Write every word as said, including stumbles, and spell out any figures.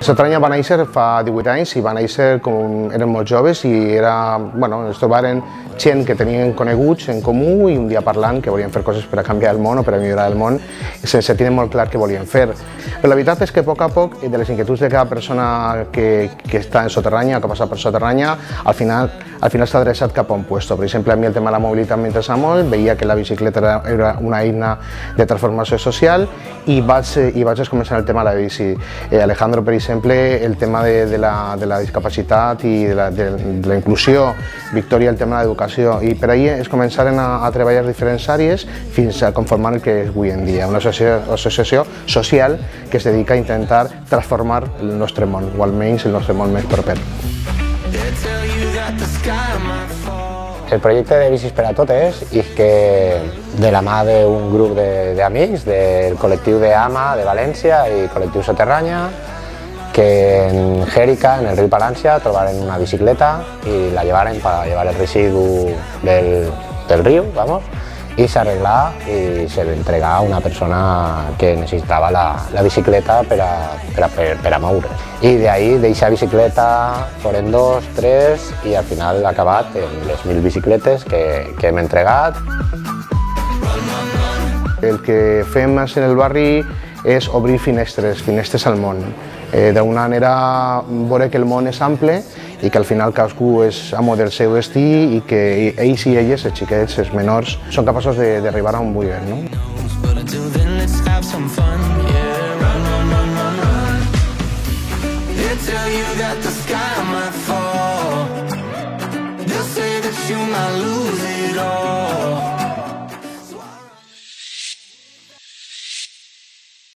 Sotterranya va néixer fa divuit anys i va néixer com eren molt joves i era, bueno, es trobaren gent que tenien coneguts en comú i un dia parlant que volien fer coses per a canviar el món o per a millorar el món sense tenir molt clar què volien fer. Però la veritat és que a poc a poc, de les inquietuds de cada persona que, que està en Sotterranya o que passa per Sotterranya, al final al final s'ha adreçat cap a un puesto. Per exemple, a mi el tema de la mobilitat m'interessa molt, veia que la bicicleta era, era una eina de transformació social i vaig, i vaig començar el tema de la bici. Eh, Alejandro, per exemple, el tema de, de, la, de la discapacitat i de la, de, de la inclusió, Victòria, el tema de l'educació, i per ahir es començaren a, a treballar diferents àrees fins a conformar el que és avui en dia, una associació, associació social que es dedica a intentar transformar el nostre món, o almenys el nostre món més proper. El projecte de Bicis per a Totes és que de la mà d'un grup d'amics del col·lectiu d'Ama de València i col·lectiu Sotterranya, que en Jèrica, en el riu Palància, trobaren una bicicleta i la llevaren per llevar el residu del, del riu, vamos, i s'arreglà i se l'entregà a una persona que necessitava la, la bicicleta per a, per a, per, per a moure. I d'ahir, d'eixa bicicleta, foren dos, tres, i al final ha acabat en les mil bicicletes que, que hem entregat. El que fem en el barri és obrir finestres, finestres al món. Eh, D'una manera, veure que el món és ample i que al final cadascú és amo del seu destí i que ells i elles, els xiquets, els menors, són capaços d'arribar on vulguin, no? Tell you that the sky might fall. They'll say that you might lose it all.